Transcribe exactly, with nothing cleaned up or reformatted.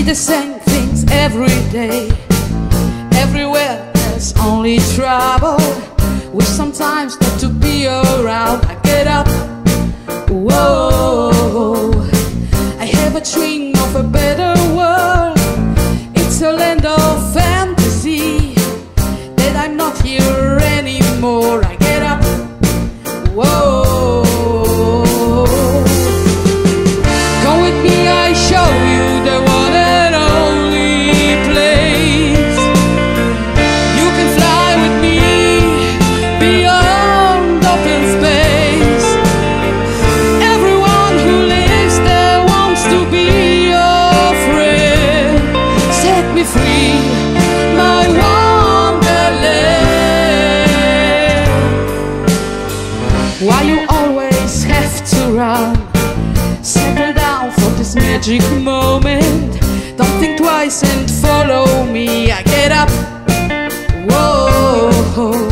see the same things every day. Everywhere there's only trouble. Wish sometimes not to be around. I get up, whoa, I have a dream of a better world. It's a land of fantasy, that I'm not here anymore. I get up, whoa, come with me, I show you the one and only place. You can fly with me beyond open space. Everyone who lives there wants to be your friend. Set me free, my Wonderland. Why you always have to run? Settle down for this magic moment. Don't think twice and follow me. I get up, whoa.